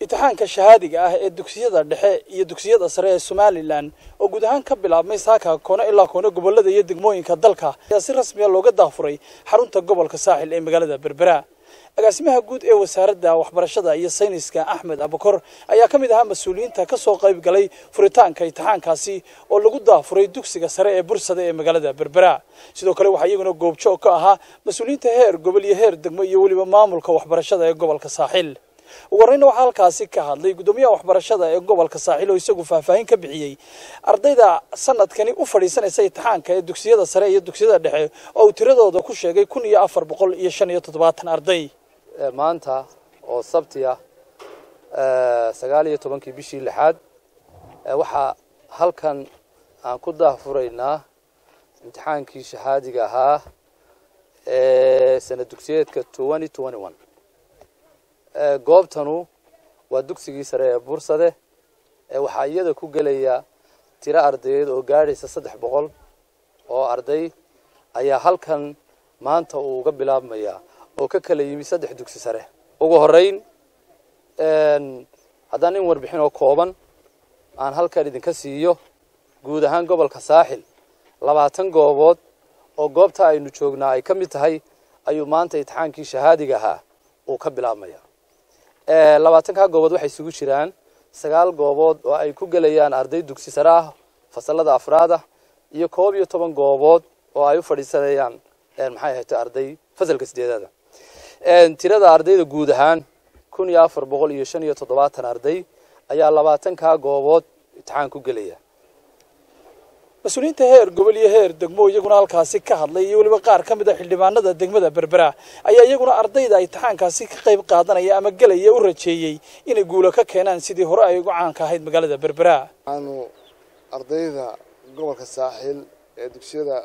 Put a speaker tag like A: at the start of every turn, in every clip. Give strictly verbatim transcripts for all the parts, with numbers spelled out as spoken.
A: imtixaanka shahaadiga ah ee dugsiyada dhexe iyo dugsiyada sare ee Somaliland oo guud ahaan ka bilaabmay saaka koona ilaa koona gobolada iyo degmooyinka dalka ayaa si rasmi ah looga daafuray xarunta gobolka Saaxil ee magaalada Berbera. agaasimaha guud ee wasaaradda waxbarashada iyo sayniska Axmed Abukor ayaa kamid ahaa mas'uuliyiinta ka soo qayb galay furitaanka imtixaankaasi oo lagu daafuray dugsiga sare ee Bursada ee magaalada Berbera. sidoo kale waxa iyaguna goobjoog ka ahaa mas'uuliyiinta heer gobol iyo heer degmo iyo waliba maamulka waxbarashada ee gobolka Saaxil. warayna waxa halkaasi ka hadlay gudoomiyaha waxbarashada ee gobolka Saaxil oo isagu faahfaahin ka bixiyay ardayda sanadkani u fadhiisanaysa imtixaanka ee dugsiyada sare iyo dugsiyada dhexe oo tiradooda ku sheegay kun iyo afar boqol iyo shan iyo toddobaatan arday.
B: maanta oo sabti ah sagaal iyo tobankii bishii lixaad waxa halkan aan ku daahfuraynaa imtixaankii shahaadiga ahaa ee sanad dugsiyeedka twenty twenty-one. goobtanu waa dugsigii sare ee Bursade ee waxa iyada ku galaya tiro ardayd oo gaaraysa saddex boqol oo arday ayaa halkan maanta uu uga bilaabmaya oo ka kala yimi saddex dugsi sare. ugu horeyn een haddaan in warbixin oo kooban aan halkan idinka siiyo guud ahaan gobolka Saaxil labaatan goobood oo goobta aynu joognaa ay ka mid tahay ayuu maanta imtixaankii shahaadiga ahaa uu ka bilaabmaya. ee labaatan ka goobood waxay isugu jiraan sagaal goobood oo ay ku galayaan arday dugsi sare ah fasalada afraad ah iyo koob iyo toban goobood oo ay u fadhiisanayaan ee maxay ahayd arday fasalka sideedaad. ee tirada ardayda guud ahaan kun iyo afar boqol iyo shan iyo toddobaatan arday ayaa labaatan ka goobood imtixaan ku galaya. mas'uuliyiinta heer gobol iyo heer degmo iyaguna halkaasi ka hadlay iyo waliba qaar ka mid ah xildhibaanada degmada Berbera ayaa iyaguna ardayda imtixaankaasi ka qayb qaadanaya ama galaya u rajeeyay inay guulo ka keenaan sidii hore ay ugu caan ka ahayd magaalada Berbera.
C: aanu ardayda gobolka Saaxil ee dugsiyada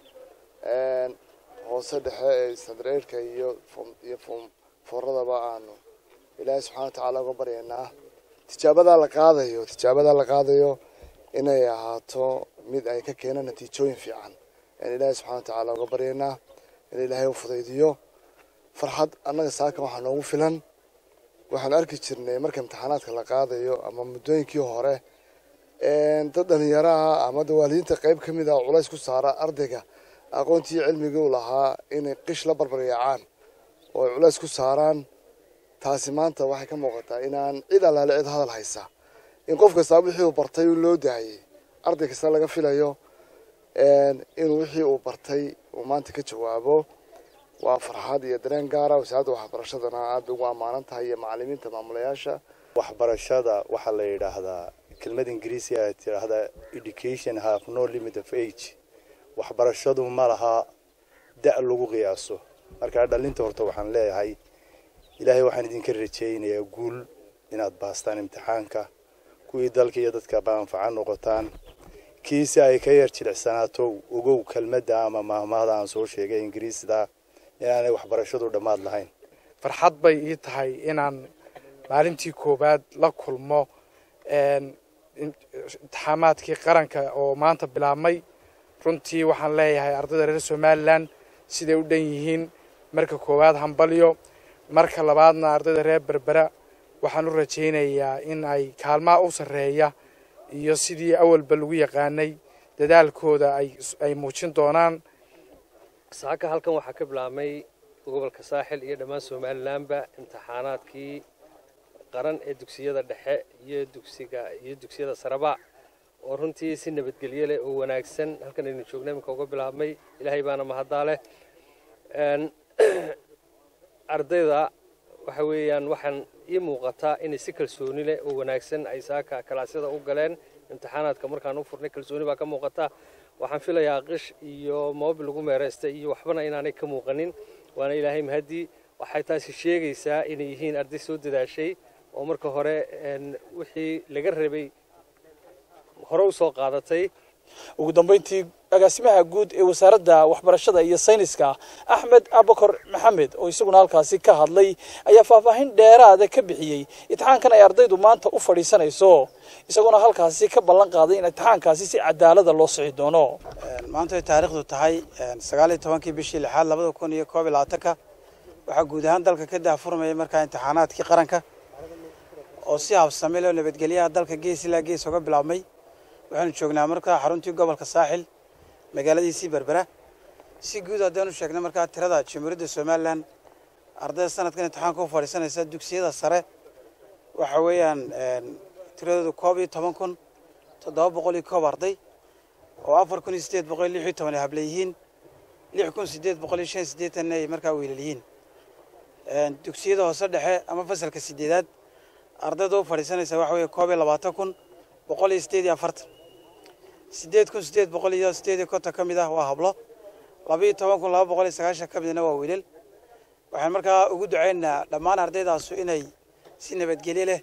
C: ee hoose dhexe ee sadreerka iyo iyo foorradaba aanu Ilaahay subhanahu wa ta'ala uga baryaynaa tijaabada la qaadayo tijaabada la qaadayo inay ahaato mid ay ka keenaan natiijooyin fiican. in Ilaahay subhanahu wa ta'ala uga baryaynaa in Ilaahay u fudaydiyo farxad annaga saaka waxa noogu filan. waxaan arki jirnay marka imtixaanaadka la qaadayo ama muddooyinkii hore ee dad dhalinyaro ah ama waalidiinta qayb ka mid ah culays ku saara ardayga aqoontii cilmiga uu lahaa inay qish la barbarayaan oo culays ku saaraan. taasi maanta waxay ka muuqataa inaan cid alaale cid hadal haysa in qof kasta wixii uu bartay loo daayay arday kasta laga filayo in wixii uu bartay uu maanta ka jawaabo. waa farxad iyo dareen gaar ah wasaaradda waxbarashadana aad ugu amaanan tahay iyo macallimiinta maamulayaasha
D: waxbarashada waxa la yiraahdaa kelmad Ingiriisi ah tiraahda education have no limit of age. waxbarashadu ma laha da' lagu qiyaaso. marka dhalinta horta waxaan leeyahay Ilaahay waxaan idinka rajaynayaa guul inaad baastaan imtixaanka kuwii dalka iyo dadka baanfacan noqotaan kiisa ay ka yar jilicsanaato ugu kelmadda ama maahmaahda aan soo sheegay Ingiriisida inaanay waxbarashadu dhamaad lahayn.
E: farxad bay ii tahay inaan maalintii koobaad la kulmo een imtixaamaadkii qaranka oo maanta bilaabmay. runtii waxaan leeyahay ardayda reer Somaliland siday u dhan yihiin marka koobaad hambalyo marka labaadna ardayda reer Berbera waxaan u rajaynayaa in ay kaalmaha u sareeya iyo sidii awalba lagu yaqaanay dadaalkooda ay ay muujin doonaan.
F: saaka halkan waxa ka bilaabmay gobolka Saaxil iyo dhammaan Somalilandba imtixaanaadkii qaran ee dugsiyada dhexe iyo dugsiga iyo dugsiyada saraba oo runtii si nabadgelyo leh oo wanaagsan halkan aynu joognay marka uga bilaabmay. Ilaahay baana mahadale. een ardayda waxa weeyaan waxaan ii muuqataa in si kalsooni leh oo wanaagsan ay saaka kalaasyada u galeen imtixaanaadka markaan u furnay kalsooni baa ka muuqata. waxaan filayaa qish iyo moobil lagu meereystay iyo waxbana inaanay ka muuqanin waana Ilaahay mahadi. waxay taasi sheegaysaa inay yihiin arday soo dadaashay oo marka hore een wixii laga rabay hore u soo qaadatay.
A: ugu dambeyntii agaasimaha guud ee wasaaradda waxbarashada iyo sayniska Axmed Abukor Maxamed oo isaguna halkaasi ka hadlay ayaa faahfaahin dheeraad ah ka bixiyay imtixaankan ay ardaydu maanta u fadhiisanayso isaguna halkaasi ka ballan qaaday in imtixaankaasi si cadaalad ah loo sixi doono.
G: maanta ay taariikhdu tahay sagaal iyo tobankii bishii lixaad laba kun iyo koob iyo labaatan waxa guud ahaan dalka ka daafurmay markaa imtixaanaadkii qaranka oo si habsami leh nabadgelyaha dalka gees ilaa gees uga bilaabmay waxaanu joognaa markaa xaruntii gobolka saaxil magaaladiisii berbera si guud haddaanu sheegnay markaa tirada jamhuuriyadda somalilan ardayda sanadkan imtixaanka u fadhiisanaysa dugsiyada sare waxa weeyaan tiradoodu koob iyo toban kun toddoba boqol iyo koob arday oo afar kun iyo siddeed boqol iyo lix iyo toban ay habla yihiin lix kun siddeed boqol iyo shan iyo siddeetan ay markaa wiilal yihiin dugsiyada hoose dhexe ama fasalka sideedaad ardayda u fadhiisanaysa waxa weeye koob iyo labaatan kun boqol iyo siddeed iyo afartan siddeed kun siddeed boqol iyo siddeed iyo konton ka mid ah waa hablo laba iyo toban kun laba boqol iyo sagaashan ka midna waa wiilal waxaan markaa ugu ducaynaynaa dhammaan ardaydaasu inay si nabadgelyo leh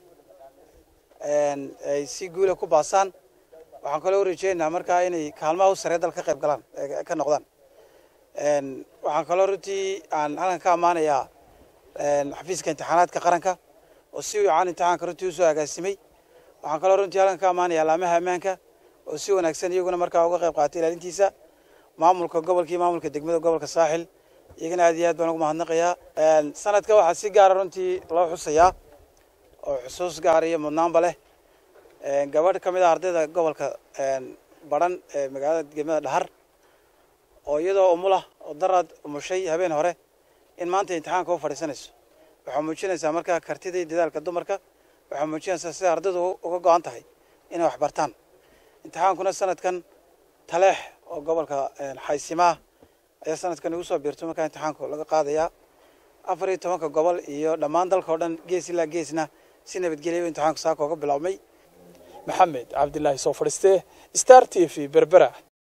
G: ay si guula ku baasaan waxaan kaloo rajeynaynaa markaa inay kaalmaha u saree dal ka qayb galaan ka noqdaan waxaan kaloo runtii aan halkan ka ammaanayaa xafiiska imtixaanaadka qaranka oo si wacan imtixaanka runtii usoo agaasimay waxaan kaloo runtii halkan ka ammaanayaa laamaha ammaanka oo si wanaagsan iyaguna markaa uga qayb qaatay ilaalintiisa maamulka gobolkii maamulka degmada gobolka saaxil iyagana aad iyo aad baan ugu mahadnaqayaa sanadka waxaa si gaara runtii loo xusayaa oo xusuus gaar iyo mudnaanba leh gabadh ka mid ah ardayda gobolka baran ee magaalada degmada dhahar oo iyadoo umulah oo daraad umushay habeen hore in maanta imtixaanka u fadhiisanayso waxaa muujinaysaa markaa kartida iyo dadaalka dumarka waxaa muujinaysaa sida ardaydu uga go-an tahay inay wax bartaan imtixaankuna sanadkan taleex oo gobolka xaysimaa ayaa sanadkan igu soo biirto markaa imtixaanku laga qaadayaa afar iyo tobanka gobol iyo dhammaan dalka oo dhan gees ilaa geesna si nabadgelya imtixaanku saaka uga bilaabmay
A: maxamed cabdilaahi soo fadhiiste star t v berbera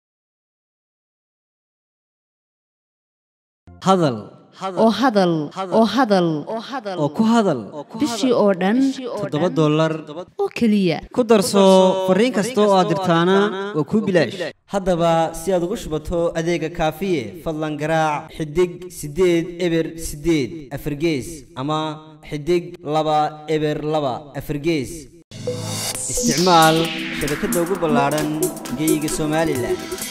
H: hadal
I: oo hadal oo hadal
H: oo ku hadal
I: bishii oo dhan
H: toddoba dollar
I: oo keliya
H: ku darso fariin kasta oo aad dirtaana waa kuu bilaash haddaba si aad ugu shubato adeega kaafiye fadlan garaac xidig siddeed eber siddeed afargees ama xidig laba eber laba afargees isticmaal shabakadda ugu ballaaran geyga somalilan